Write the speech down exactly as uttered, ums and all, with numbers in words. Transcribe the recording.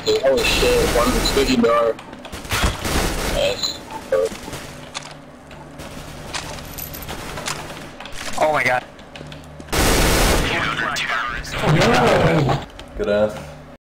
dude. Holy shit, one of the squeaky door. Nice. Oh my god. Good ass.